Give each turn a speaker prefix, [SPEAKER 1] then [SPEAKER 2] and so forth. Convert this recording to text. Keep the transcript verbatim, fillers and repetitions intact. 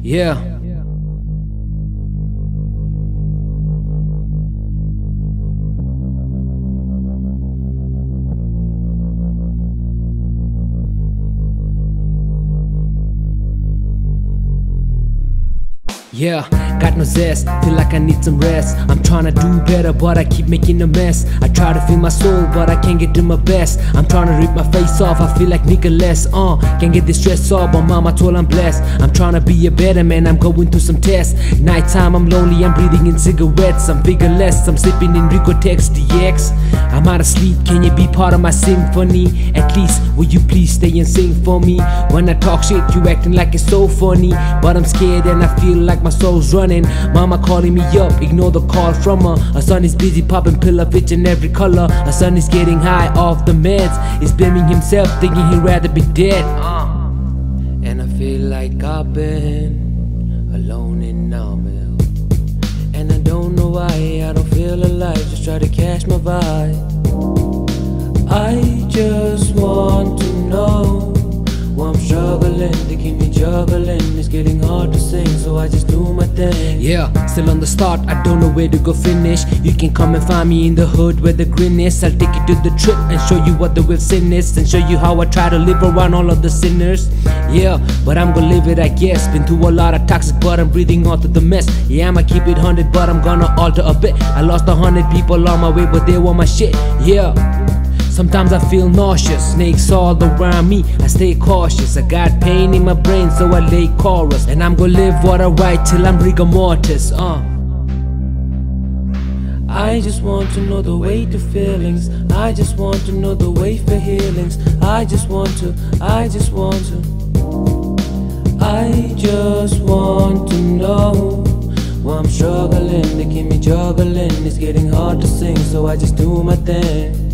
[SPEAKER 1] Yeah. Yeah, got no zest, feel like I need some rest. I'm trying to do better, but I keep making a mess. I try to feel my soul, but I can't get to my best. I'm trying to rip my face off, I feel like Nicholas. Uh, can't get this stress off, but mama told I'm blessed. I'm trying to be a better man, I'm going through some tests. Nighttime, I'm lonely, I'm breathing in cigarettes. I'm vigorless, I'm sipping in Ricotex D X. I'm out of sleep, can you be part of my symphony? At least, will you please stay and sing for me? When I talk shit, you acting like it's so funny. But I'm scared and I feel like my soul's running. Mama calling me up, ignore the call from her. Her son is busy popping pill of itch in every color. Her son is getting high off the meds. He's blaming himself, thinking he'd rather be dead. uh. And I feel like I've been alone in Narmel, and I don't know why I don't feel alive. Just try to catch my vibe. I just want to know why I'm struggling, they keep me juggling. It's getting hard to sing, so I just do my thing. Yeah, still on the start, I don't know where to go finish. You can come and find me in the hood where the grin is. I'll take you to the trip and show you what the real sin is, and show you how I try to live around all of the sinners. Yeah, but I'm gonna live it, I guess. Been through a lot of toxic, but I'm breathing out through the mess. Yeah, I'ma keep it hundred, but I'm gonna alter a bit. I lost a hundred people on my way, but they want my shit. Yeah, sometimes I feel nauseous, snakes all around me, I stay cautious. I got pain in my brain, so I lay chorus. And I'm gonna live what I write till I'm rigor mortis. uh. I just want to know the way to feelings. I just want to know the way for healings. I just want to, I just want to I just want to know why I'm struggling, they keep me juggling. It's getting hard to sing, so I just do my thing.